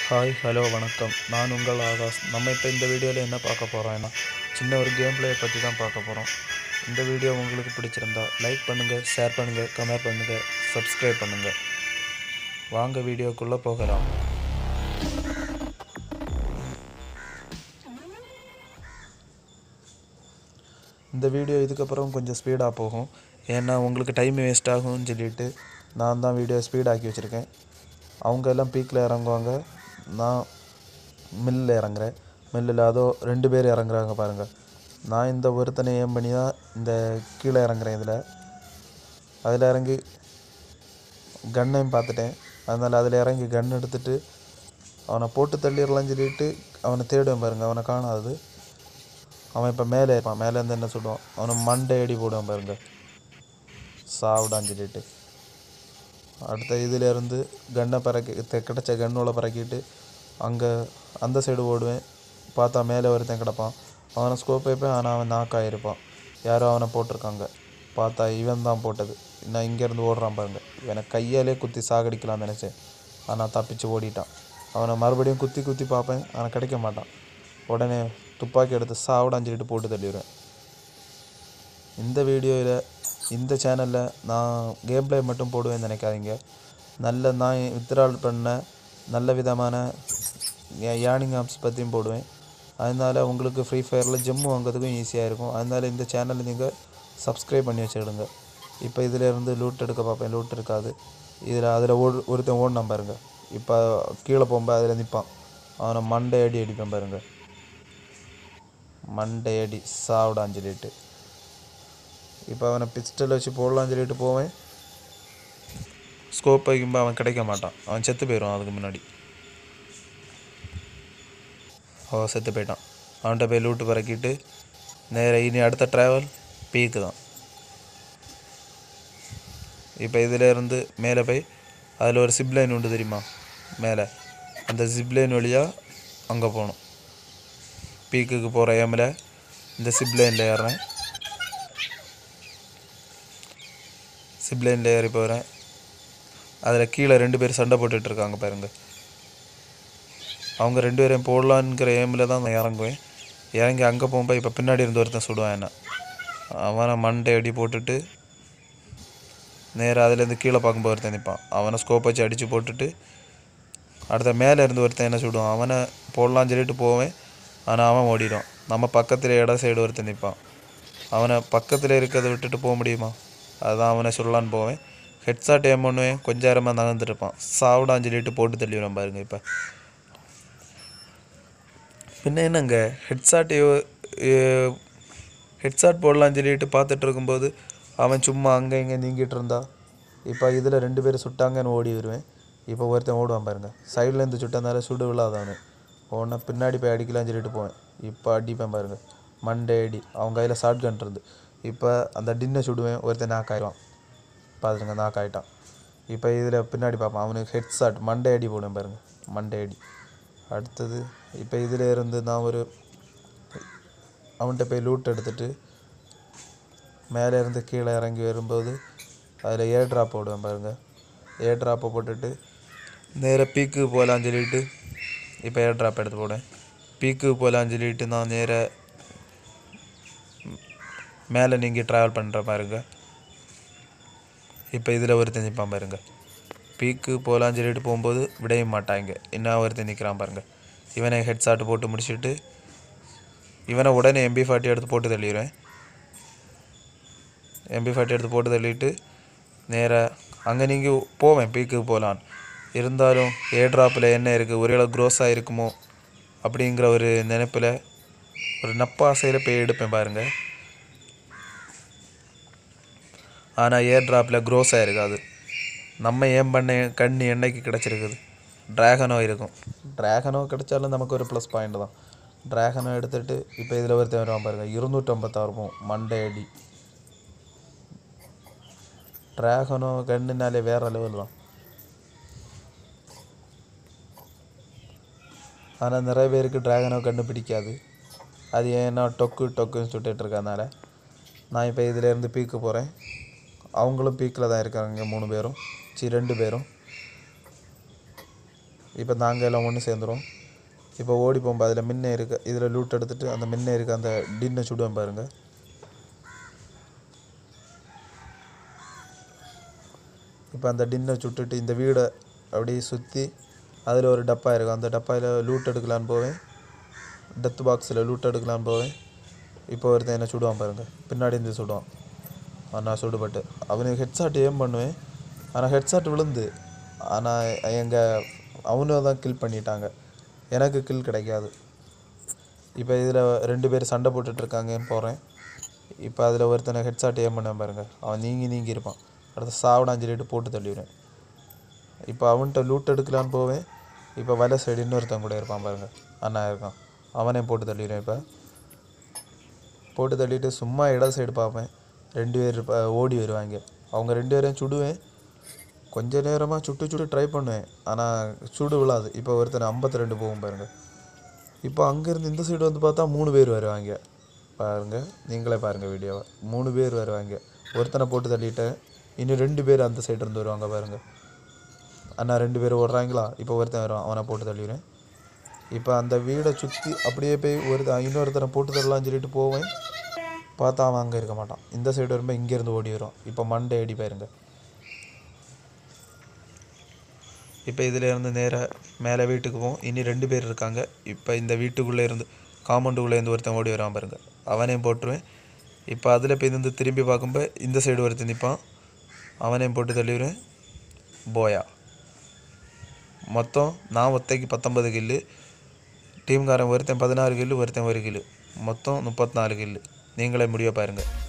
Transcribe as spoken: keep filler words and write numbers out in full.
Hi hello வணக்கம். நான் உங்கள் ஆகாஷ். நம்ம இப்போ இந்த வீடியோவில் என்ன பார்க்க போகிறோம்னா சின்ன ஒரு கேம் பிளேயை பற்றி தான் பார்க்க போகிறோம். இந்த வீடியோ உங்களுக்கு பிடிச்சிருந்தா லைக் பண்ணுங்கள், ஷேர் பண்ணுங்கள், கமெண்ட் பண்ணுங்கள், சப்ஸ்கிரைப் பண்ணுங்கள். வாங்க வீடியோக்குள்ளே போகலாம். இந்த வீடியோ இதுக்கப்புறம் கொஞ்சம் ஸ்பீடாக போகும். ஏன்னா உங்களுக்கு டைம் வேஸ்ட் ஆகும்னு சொல்லிட்டு நான் தான் வீடியோ ஸ்பீடாக்கி வச்சுருக்கேன். அவங்க எல்லாம் பீக்கில் இறங்குவாங்க, நான் மில்லில் இறங்குறேன். மில்லில் அதோ ரெண்டு பேர் இறங்குறாங்க பாருங்கள். நான் இந்த ஒருத்தனை ஏம் பண்ணி தான் இந்த கீழே இறங்குறேன். இதில் அதில் இறங்கி கன்னையும் பார்த்துட்டேன். அதனால் அதில் இறங்கி கன் எடுத்துகிட்டு அவனை போட்டு தள்ளிடலாம்னு சொல்லிட்டு அவனை தேடுவேன் பாருங்கள். அவனை காணாது. அவன் இப்போ மேலே இருப்பான். மேலேருந்து என்ன சொல்லுவான், அவனை மண்டை அடி போடுவான் பாருங்கள், சாவிடான்னு சொல்லிட்டு. அடுத்த இதிலேருந்து கன்னை பறக்கி கிடச்ச கன்னோட பறக்கிட்டு அங்கே அந்த சைடு ஓடுவேன். பார்த்தா மேலே ஒருத்தன் கிடப்பான். அவனை ஸ்கோப் வைப்பேன். ஆனால் அவன் நாக்காயிருப்பான். யாரோ அவனை போட்டிருக்காங்க. பார்த்தா இவன் தான் போட்டது. நான் இங்கேருந்து ஓடுறான் பாருங்க. இவனை கையாலே குத்தி சாகடிக்கலாம்னு நினச்சேன், ஆனால் தப்பிச்சு ஓடிட்டான். அவனை மறுபடியும் குத்தி குத்தி பார்ப்பேன், ஆனால் கிடைக்க மாட்டான். உடனே துப்பாக்கி எடுத்து சாவிடான்னு சொல்லிட்டு போட்டு தள்ளிடுவேன். இந்த வீடியோவில் இந்த சேனலில் நான் கேம் பிளே மட்டும் போடுவேன்னு நினைக்காதீங்க. நல்ல நான் வித்ட்ரால் பண்ண நல்ல விதமான ஏர்னிங் ஆப்ஸ் பற்றியும் போடுவேன். அதனால் உங்களுக்கு ஃப்ரீ ஃபயரில் ஜெம்மு வாங்கிறதுக்கும் ஈஸியாக இருக்கும். அதனால் இந்த சேனலை நீங்கள் சப்ஸ்கிரைப் பண்ணி வச்சுக்கிடுங்க. இப்போ இதிலேருந்து லூட் எடுக்க பார்ப்பேன். லூட் இருக்காது இதில். அதில் ஓடு ஒருத்தன் ஓடினான் பாருங்க. இப்போ கீழே போகும்போது அதில் நிற்பான். அவனை மண்டை அடி அடிப்பேன் பாருங்கள். மண்டை அடி சாவிடான்னு சொல்லிட்டு. இப்போ அவனை பிஸ்டல் வச்சு போடலான்னு சொல்லிட்டு போவேன். ஸ்கோப் வைக்கும்போது அவன் கிடைக்க மாட்டான். அவன் செத்து போயிடுவான். அதுக்கு முன்னாடி அவன் செத்து போயிட்டான். அவன்கிட்ட போய் லூட்டு பறக்கிட்டு நேராக இனி அடுத்த ட்ராவல் பீக்கு தான். இப்போ இதிலேருந்து மேலே போய் அதில் ஒரு சிப்லைன் உண்டு தெரியுமா, மேலே அந்த சிப்லைன் வழியாக அங்கே போகணும். பீக்குக்கு போகிற ஏமில் இந்த சிப்லைனில் ஏறுறேன். சிப்லைனில் ஏறி போகிறேன். அதில் கீழே ரெண்டு பேர் சண்டை போட்டுட்ருக்காங்க பாருங்கள். அவங்க ரெண்டு பேரையும் போடலான்ங்கிற ஏமில் தான் நான் இறங்குவேன். இறங்கி அங்கே போகும்போது இப்போ பின்னாடி இருந்து ஒருத்தன் சுடுவான் என்ன. அவனை மண்டை அடி போட்டுட்டு நேராக அதுலேருந்து கீழே பார்க்கும்போது ஒருத்தன் நிற்பான். அவனை ஸ்கோப் வச்சு அடித்து போட்டுட்டு அடுத்த மேலே இருந்து ஒருத்தன் என்ன சுடுவான். அவனை போடலான்னு சொல்லிட்டு போவேன், ஆனால் அவன் ஓடிடும். நம்ம பக்கத்தில் இட சைடு ஒருத்தன் நிற்பான். அவனை பக்கத்தில் இருக்கிறத விட்டுட்டு போக முடியுமா? அதுதான் அவனை சொல்லலான்னு போவேன். ஹெட்ஷாட் ஏம் பண்ணுவேன். கொஞ்சம் நேரமாக நகர்ந்துருப்பான். சாவிடான்னு சொல்லிட்டு போட்டு தள்ளிவிடும் பாருங்கள். இப்போ பின்ன என்னங்க, ஹெட்ஷாட் ஹெட்ஷாட் போடலான்னு சொல்லிட்டு பார்த்துட்டு இருக்கும்போது அவன் சும்மா அங்கே இங்கே நீங்கிட்டு இருந்தா. இப்போ இதில் ரெண்டு பேர் சுட்டாங்கன்னு ஓடி வருவேன். இப்போ ஒருத்தன் ஓடுவான் பாருங்கள். சைட்லேருந்து சுட்டனால சுடு விழாதானு ஒன்று பின்னாடி போய் அடிக்கலான்னு சொல்லிட்டு போவேன். இப்போ அடிப்பேன் பாருங்கள், மண்டே அடி. அவன் கையில் ஷார்ட் கன் இருந்து. இப்போ அந்த டின்னை சுடுவேன். ஒருத்தன் நாக்காயிடுவான். பார்த்துருங்க, நாக்காயிட்டான். இப்போ இதில் பின்னாடி பார்ப்பான். அவனுக்கு ஹெட்ஷாட் மண்டே அடி போடுவேன் பாருங்கள், மண்டே அடி. அடுத்தது இப்போ இதில் இருந்து நான் ஒரு அவன்கிட்ட போய் லூட் எடுத்துகிட்டு மேலே இருந்து கீழே இறங்கி வரும்போது அதில் ஏர் ட்ராப் போடுவேன் பாருங்கள். ஏர் ட்ராப்பை போட்டுட்டு நேராக பீக்கு போகலான்னு சொல்லிட்டு இப்போ ஏர் ட்ராப் எடுத்து போடுவேன். பீக்கு போகலான்னு சொல்லிட்டு நான் நேராக மேலே நீங்கள் ட்ராவல் பண்ணுற பாருங்க. இப்போ இதில் ஒருத்தன் நிற்பான் பாருங்கள். பீக்கு போகலான்னு சொல்லிட்டு போகும்போது விடைய மாட்டாங்க. இன்னும் ஒருத்தன் நிற்கிறான் பாருங்கள். இவனை ஹெட்ஷாட் போட்டு முடிச்சுட்டு இவனை உடனே எம்பி ஃபார்ட்டி எடுத்து போட்டு தள்ளிடுவேன். எம்பி ஃபார்ட்டி எடுத்து போட்டு தள்ளிட்டு நேராக அங்கே நீங்கள் போவேன் பீக்கு போகலான்னு. இருந்தாலும் ஏர் ட்ராப்பில் என்ன இருக்குது, ஒரே அளவு க்ரோஸாக இருக்குமோ அப்படிங்கிற ஒரு நினைப்பில் ஒரு நப்பாசையில் போய் எடுப்பேன் பாருங்கள். ஆனால் ஏர் ட்ராப்பில் க்ரோஸாக இருக்காது. நம்ம ஏன் பண்ண கண் என்னைக்கு கிடச்சிருக்குது, ட்ராகனோ இருக்கும். ட்ராகனோ கிடச்சாலும் நமக்கு ஒரு ப்ளஸ் பாயிண்ட் தான். ட்ராகனோ எடுத்துகிட்டு இப்போ இதில் ஒருத்தன் வருவான் பாருங்கள். இருநூற்றம்பத்தாறும் மண்டை அடி. ட்ராகனோ கண்ணுனாலே வேறு லெவல் தான். ஆனால் நிறைய பேருக்கு ட்ராகனோ கண்ணு பிடிக்காது. அது ஏன்னா டொக்கு டொக்குன்னு சுட்டுட்ருக்கனால. நான் இப்போ இதிலேருந்து பீக்கு போகிறேன். அவங்களும் பீக்கில் தான் இருக்காங்க, மூணு பேரும் சி ரெண்டு பேரும். இப்போ நாங்கள் எல்லாம் ஒன்று சேர்ந்துரும். இப்போ ஓடி போகும்போது அதில் மின்ன இருக்குது, இதில் லூட் எடுத்துகிட்டு அந்த மின்ன இருக்க அந்த டின்னை சுடுவேன் பாருங்கள். இப்போ அந்த டின்னை சுட்டுட்டு இந்த வீடை அப்படியே சுற்றி அதில் ஒரு டப்பா இருக்கும், அந்த டப்பாவில் லூட் எடுக்கலான்னு போவேன். டெத் பாக்ஸில் லூட் எடுக்கலான்னு போவேன். இப்போ ஒருத்தன் என்ன சுடுவான் பாருங்கள், பின்னாடி இருந்து சுடுவான். நான் சுடுபட்டு அவனுக்கு ஹெட்ஷாட் ஏம் பண்ணுவேன். ஆனால் ஹெட்ஷாட் விழுந்து, ஆனால் எங்கள் அவனை தான் கில் பண்ணிட்டாங்க, எனக்கு கில் கிடைக்காது. இப்போ இதில் ரெண்டு பேர் சண்டை போட்டுட்ருக்காங்கன்னு போகிறேன். இப்போ அதில் ஒருத்தனை ஹெட்ஷாட் ஏம் பண்ணுவேன் பாருங்கள், அவன் நீங்கி நீங்கி இருப்பான். அடுத்த சாவடான்னு சொல்லிட்டு போட்டு தள்ளிவிடுவேன். இப்போ அவன்கிட்ட லூட் எடுக்கலான்னு போவேன். இப்போ வலை சைடு இன்னொருத்தன் கூட இருப்பான் பாருங்கள், அண்ணா இருக்கான், அவனே போட்டு தள்ளிடுவேன். இப்போ போட்டு தள்ளிட்டு சும்மா இட சைடு பார்ப்பேன், ரெண்டு பேர் ஓடி வருவாங்க. அவங்க ரெண்டு பேரையும் சுடுவேன். கொஞ்ச நேரமாக சுட்டு சுட்டு ட்ரை பண்ணுவேன், ஆனால் சுடு விழாது. இப்போ ஒருத்தனை ஐம்பத்தி ரெண்டு போகும் பாருங்கள். இப்போ அங்கேருந்து இந்த சைடு வந்து பார்த்தா மூணு பேர் வருவாங்க பாருங்கள், நீங்களே பாருங்கள் வீடியோவை. மூணு பேர் வருவாங்க. ஒருத்தனை போட்டு தள்ளிட்டேன், இன்னும் ரெண்டு பேர் அந்த சைடு இருந்து வருவாங்க பாருங்கள். அண்ணா ரெண்டு பேர் ஓடுறாங்களா, இப்போ ஒருத்தன் வருவான், அவனை போட்டு தள்ளிடுவேன். இப்போ அந்த வீடை சுற்றி அப்படியே போய் ஒருத்தன் இன்னொருத்தனை போட்டு தள்ளலான்னு சொல்லிட்டு போவேன். பார்த்தா அவன் அங்கே இருக்க மாட்டான், இந்த சைடு வரும்போது இங்கேருந்து ஓடி வரும். இப்போ மண்டே அடி பாருங்க. இப்போ இதில் இருந்து நேராக மேலே வீட்டுக்கு போவோம். இனி ரெண்டு பேர் இருக்காங்க. இப்போ இந்த வீட்டுக்குள்ளே இருந்து காம்பவுண்டுக்குள்ளே இருந்து ஒருத்தன் ஓடி வரான் பாருங்க, அவனையும் போட்டுருவேன். இப்போ அதில் போய் இருந்து திரும்பி பார்க்கும்போது இந்த சைடு ஒருத்தன் நிற்பான், அவனையும் போட்டு தள்ளிடுவேன். போயா மொத்தம் நான் ஒத்தைக்கு பத்தொம்பது கில்லு, டீம்காரன் ஒருத்தன் பதினாறு கில்லு, ஒருத்தன் ஒரு கில்லு, மொத்தம் முப்பத்தி நாலு கில்லு. நீங்களே முடிவை பாருங்கள்.